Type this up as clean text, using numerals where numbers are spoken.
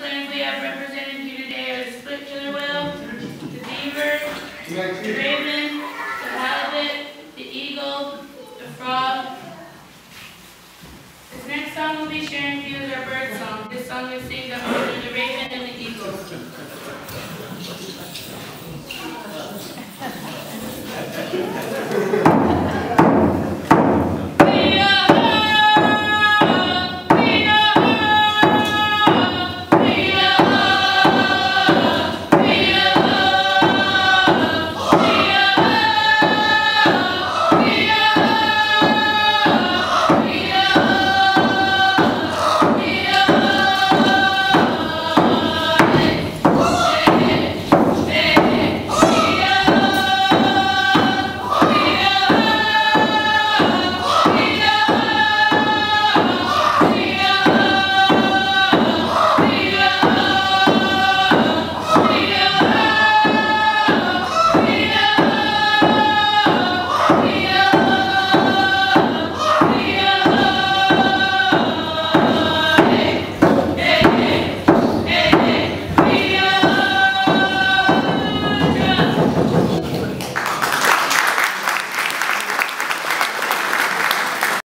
clans we have represented here today are the split killer whale, the beaver, the raven, the halibut, the eagle, the frog. This next song we'll be sharing with you is our bird song. This song is sung under the raven and the eagle.